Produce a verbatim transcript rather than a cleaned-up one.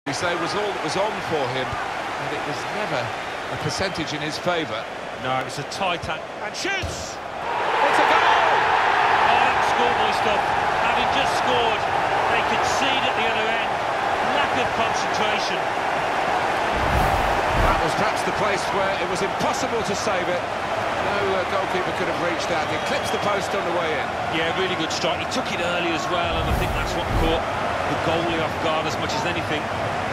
We say was all that was on for him, and it was never a percentage in his favour. No, it's a tight and, And shoots! It's a goal! oh, that's schoolboy stuff. Having just scored, they concede at the other end. Lack of concentration. That was perhaps the place where it was impossible to save it. No uh, goalkeeper could have reached that. He clips the post on the way in. Yeah, really good strike. He took it early as well, and I think that's what caught the goalie off guard as much as anything.